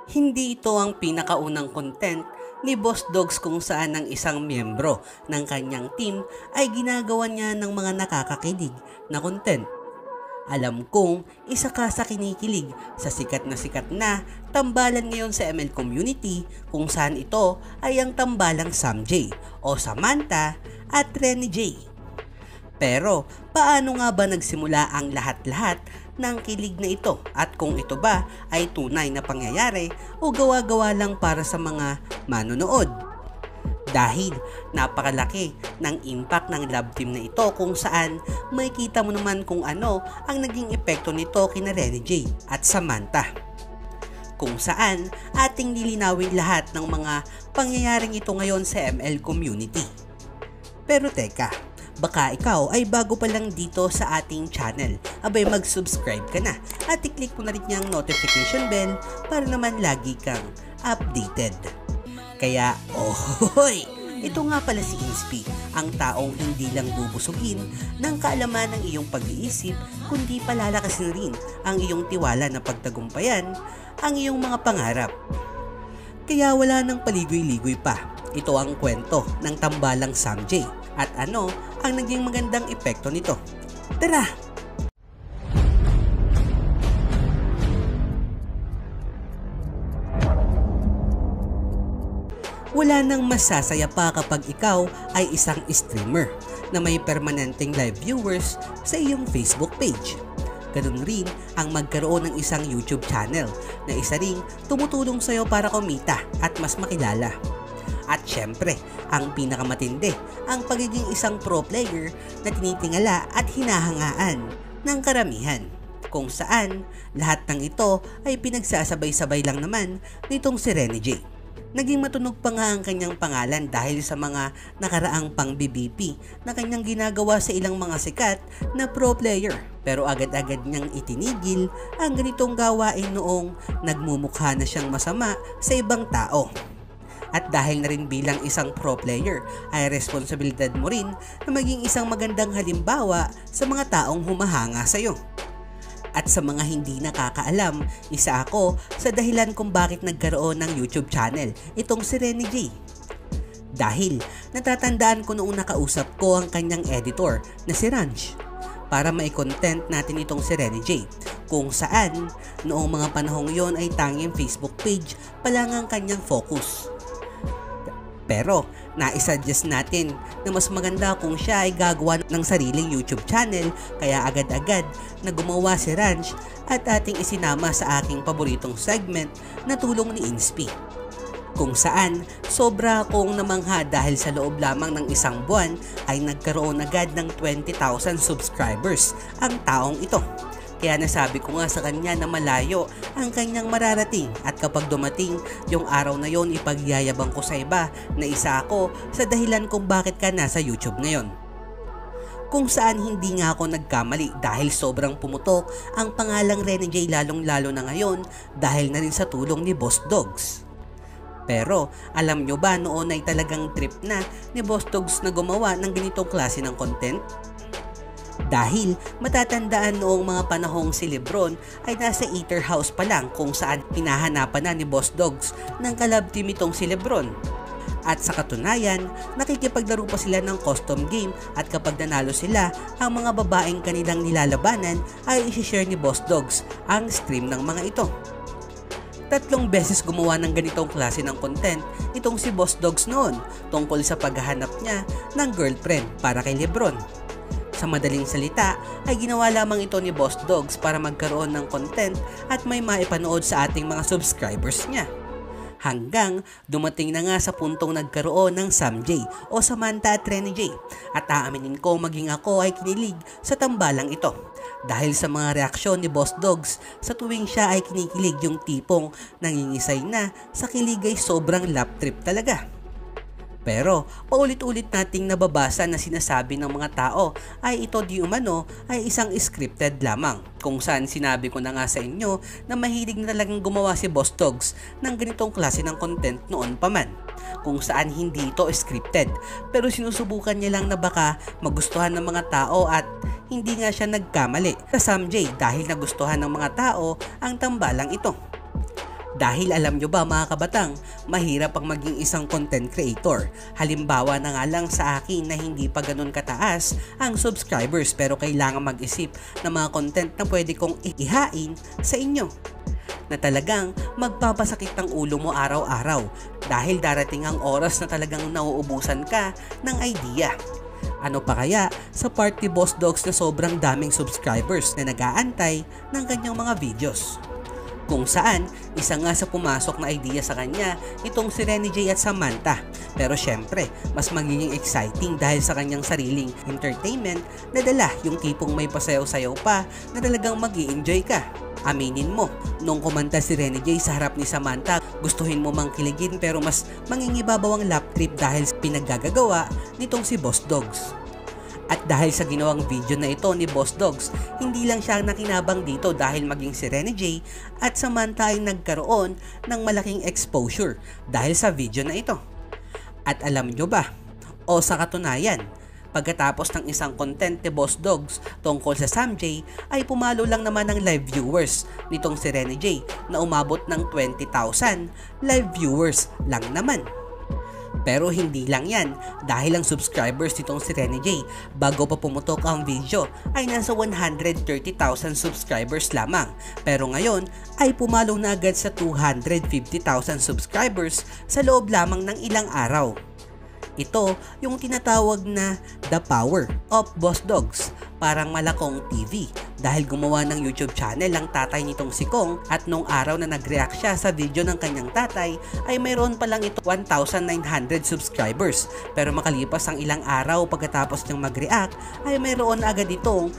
Hindi ito ang pinakaunang content ni Boss Dogs kung saan ang isang miyembro ng kanyang team ay ginagawa niya ng mga nakakakilig na content. Alam kong isa ka sa kinikilig sa sikat na tambalan ngayon sa ML community kung saan ito ay ang tambalang Sam J o Samantha at Rene J. Pero paano nga ba nagsimula ang lahat-lahat ng kilig na ito at kung ito ba ay tunay na pangyayari o gawa-gawa lang para sa mga manonood? Dahil napakalaki ng impact ng love team na ito kung saan makikita mo naman kung ano ang naging epekto nito kina Rene J at Samantha. Kung saan ating lilinawin lahat ng mga pangyayaring ito ngayon sa ML community. Pero teka, baka ikaw ay bago pa lang dito sa ating channel, abay mag-subscribe ka na at i-click mo na rin yung notification bell para naman lagi kang updated. Kaya, ohoy! Ito nga pala si Inspi, ang taong hindi lang bubusugin ng kaalaman ng iyong pag-iisip, kundi palalakasin rin ang iyong tiwala na pagtagumpayan ang iyong mga pangarap. Kaya wala nang paligoy-ligoy pa. Ito ang kwento ng tambalang Sam J at ano ang naging magandang epekto nito. Tara! Wala nang masasaya pa kapag ikaw ay isang streamer na may permanenteng live viewers sa iyong Facebook page. Ganun rin ang magkaroon ng isang YouTube channel na isa ring tumutulong sa iyo para kumita at mas makilala. At syempre, ang pinakamatindi, ang pagiging isang pro player na tinitingala at hinahangaan ng karamihan. Kung saan, lahat ng ito ay pinagsasabay-sabay lang naman nitong si Rene J. Naging matunog pa nga ang kanyang pangalan dahil sa mga nakaraang pang-BBP na kanyang ginagawa sa ilang mga sikat na pro player. Pero agad-agad niyang itinigil ang ganitong gawain noong nagmumukha na siyang masama sa ibang tao. At dahil na rin bilang isang pro player ay responsibilidad mo rin na maging isang magandang halimbawa sa mga taong humahanga sa iyo. At sa mga hindi nakakaalam, isa ako sa dahilan kung bakit nagkaroon ng YouTube channel itong si Rene J. Dahil natatandaan ko noong nakausap ko ang kanyang editor na si Ranch para mai-content natin itong si Rene J. Kung saan noong mga panahong yon ay tanging Facebook page pa lang ang kanyang focus. Pero naisuggest natin na mas maganda kung siya ay gagawa ng sariling YouTube channel kaya agad-agad na gumawa si Ranch at ating isinama sa aking paboritong segment na tulong ni Inspi. Kung saan sobra akong namangha dahil sa loob lamang ng isang buwan ay nagkaroon agad ng 20,000 subscribers ang taong ito. Kaya nasabi ko nga sa kanya na malayo ang kanyang mararating at kapag dumating yung araw na yon ipagyayabang ko sa iba na isa ako sa dahilan kung bakit ka nasa YouTube ngayon. Kung saan hindi nga ako nagkamali dahil sobrang pumutok ang pangalang Rene J lalong lalo na ngayon dahil na rin sa tulong ni Boss Dogs. Pero alam nyo ba noon ay talagang trip na ni Boss Dogs na gumawa ng ganitong klase ng content? Dahil matatandaan noong mga panahong si Lebron ay nasa Eater House pa lang kung saan hinahanapan na ni Boss Dogs ng kalab team itong si Lebron. At sa katunayan, nakikipaglaro pa sila ng custom game at kapag nanalo sila, ang mga babaeng kanilang nilalabanan ay isi-share ni Boss Dogs ang stream ng mga ito. 3 beses gumawa ng ganitong klase ng content itong si Boss Dogs noon tungkol sa paghahanap niya ng girlfriend para kay Lebron. Sa madaling salita ay ginawa lamang ito ni Boss Dogs para magkaroon ng content at may maipanood sa ating mga subscribers niya. Hanggang dumating na nga sa puntong nagkaroon ng Sam J o Samantha at Rene J at aaminin ko maging ako ay kinilig sa tambalang ito. Dahil sa mga reaksyon ni Boss Dogs sa tuwing siya ay kinikilig yung tipong nangingisay na sa kilig ay sobrang lap trip talaga. Pero paulit-ulit nating nababasa na sinasabi ng mga tao ay ito di umano ay isang scripted lamang. Kung saan sinabi ko na nga sa inyo na mahilig na talagang gumawa si Boss Dogs ng ganitong klase ng content noon pa man. Kung saan hindi ito scripted pero sinusubukan niya lang na baka magustuhan ng mga tao at hindi nga siya nagkamali sa Sam J dahil nagustuhan ng mga tao ang tambalang ito. Dahil alam nyo ba mga kabatang, mahirap ang maging isang content creator. Halimbawa na nga lang sa akin na hindi pa ganun kataas ang subscribers pero kailangan mag-isip ng mga content na pwede kong ihain sa inyo. Na talagang magpapasakit ang ulo mo araw-araw dahil darating ang oras na talagang nauubusan ka ng idea. Ano pa kaya sa part ni Boss Dogs na sobrang daming subscribers na nag-aantay ng kanyang mga videos? Kung saan, isa nga sa pumasok na idea sa kanya itong si Renny J at Samantha. Pero syempre, mas magiging exciting dahil sa kanyang sariling entertainment na dala yung tipong may pasayaw-sayaw pa na talagang mag-i-enjoy ka. Aminin mo, nung kumanta si Renny J sa harap ni Samantha, gustuhin mo mang kiligin pero mas mangingibabaw ang lap trip dahil pinaggagawa nitong si Boss Dogs. At dahil sa ginawang video na ito ni Boss Dogs, hindi lang siya nakinabang dito dahil maging si Renny J at Samantha ay nagkaroon ng malaking exposure dahil sa video na ito. At alam nyo ba, o sa katunayan, pagkatapos ng isang content ni Boss Dogs tungkol sa Sam J ay pumalo lang naman ang live viewers nitong si Renny J na umabot ng 20,000 live viewers lang naman. Pero hindi lang yan dahil ang subscribers nitong si Renny J bago pa pumutok ang video ay nasa 130,000 subscribers lamang. Pero ngayon ay pumalo na agad sa 250,000 subscribers sa loob lamang ng ilang araw. Ito yung tinatawag na The Power of Boss Dogs, parang Malakong TV, dahil gumawa ng YouTube channel ang tatay nitong si Kong at nung araw na nag-react siya sa video ng kanyang tatay ay mayroon pa lang ito 1,900 subscribers, pero makalipas ang ilang araw pagkatapos niyang mag-react ay mayroon agad itong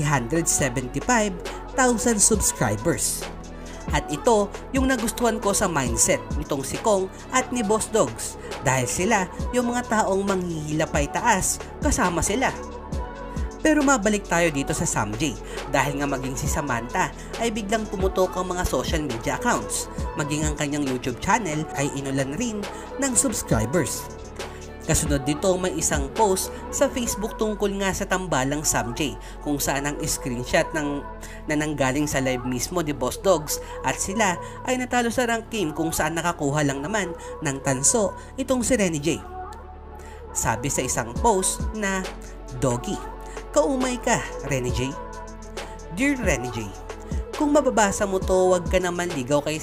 375,000 subscribers. At ito yung nagustuhan ko sa mindset nitong si Kong at ni Boss Dogs dahil sila yung mga taong manghihilapay taas kasama sila. Pero mabalik tayo dito sa Sam J dahil nga maging si Samantha ay biglang pumutok ang mga social media accounts, maging ang kanyang YouTube channel ay inulan rin ng subscribers. Kasunod dito may isang post sa Facebook tungkol nga sa tambalang Sam J kung saan ang screenshot na nanggaling sa live mismo ni Boss Dogs at sila ay natalo sa rank game kung saan nakakuha lang naman ng tanso itong si Renny J. Sabi sa isang post na, "Doggy, kaumay ka, Renny J. Dear Renny J, kung mababasa mo to wag ka nang manligaw kay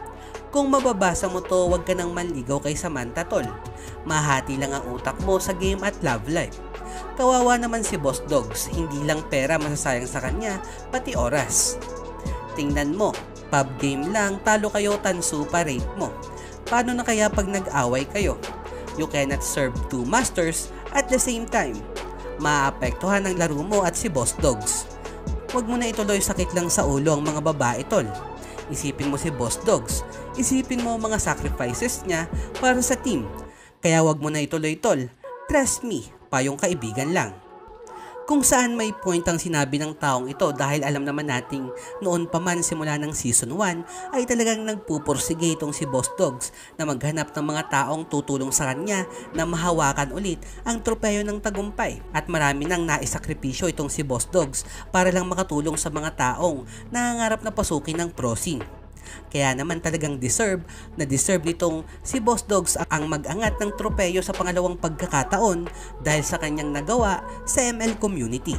Samantha tol. Mahati lang ang utak mo sa game at love life. Kawawa naman si Boss Dogs, hindi lang pera masasayang sa kanya, pati oras. Tingnan mo, pub game lang, talo kayo, tanso pa rate mo. Paano na kaya pag nag-away kayo? You cannot serve two masters at the same time. Maapektuhan ang laro mo at si Boss Dogs. Huwag mo na ituloy sakit lang sa ulo ang mga babae tol. Isipin mo si Boss Dogs, isipin mo mga sacrifices niya para sa team. Kaya wag mo na ituloy tol, trust me, payong kaibigan lang." Kung saan may point ang sinabi ng taong ito dahil alam naman nating noon pa man simula ng season 1 ay talagang nagpupursige itong si Boss Dogs na maghanap ng mga taong tutulong sa kanya na mahawakan ulit ang tropeyo ng tagumpay at marami nang naisakripisyo itong si Boss Dogs para lang makatulong sa mga taong nangangarap na pasukin ng pro scene. Kaya naman talagang deserve nitong si Boss Dogs ang mag-angat ng tropeyo sa pangalawang pagkakataon dahil sa kanyang nagawa sa ML community.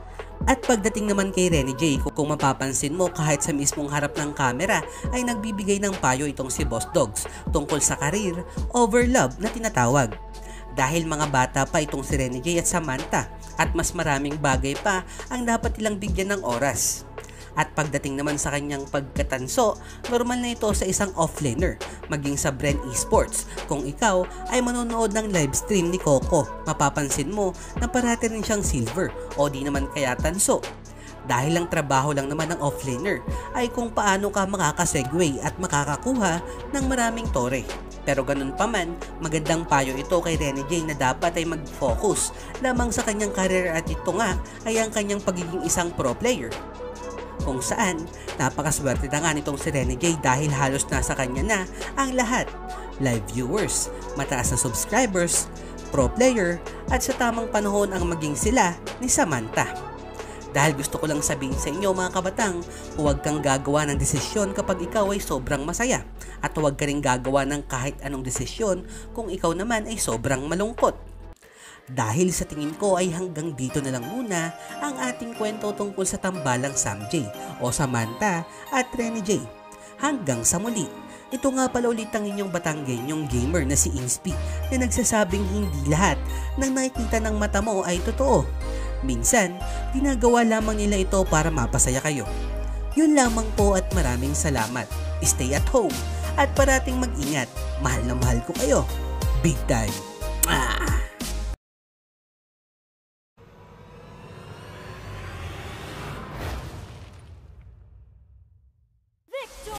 At pagdating naman kay Renny J, kung mapapansin mo kahit sa mismong harap ng kamera ay nagbibigay ng payo itong si Boss Dogs tungkol sa career over love na tinatawag. Dahil mga bata pa itong si Renny J at Samantha at mas maraming bagay pa ang dapat nilang bigyan ng oras. At pagdating naman sa kanyang pagkatanso, normal na ito sa isang offlaner, maging sa Bren Esports. Kung ikaw ay manonood ng live stream ni Coco, mapapansin mo na parati rin siyang silver o di naman kaya tanso. Dahil ang trabaho lang naman ng offlaner ay kung paano ka makakasegue at makakakuha ng maraming tore. Pero ganun pa man, magandang payo ito kay Renny J na dapat ay mag-focus lamang sa kanyang career at ito nga ay ang kanyang pagiging isang pro player. Kung saan, napakaswerte na nga nitong si Renny J dahil halos nasa kanya na ang lahat. Live viewers, mataas na subscribers, pro player, at sa tamang panahon ang maging sila ni Samantha. Dahil gusto ko lang sabihin sa inyo mga kabatang, huwag kang gagawa ng desisyon kapag ikaw ay sobrang masaya at huwag ka rin gagawa ng kahit anong desisyon kung ikaw naman ay sobrang malungkot. Dahil sa tingin ko ay hanggang dito na lang muna ang ating kwento tungkol sa tambalang Sam J o Samantha at Rene J. Hanggang sa muli. Ito nga pala ulit ang inyong Batanggenyong gamer na si Inspi na nagsasabing hindi lahat ng nakikita ng mata mo ay totoo. Minsan, ginagawa lamang nila ito para mapasaya kayo. Yun lamang po at maraming salamat. Stay at home at parating mag-ingat. Mahal na mahal ko kayo. Big time.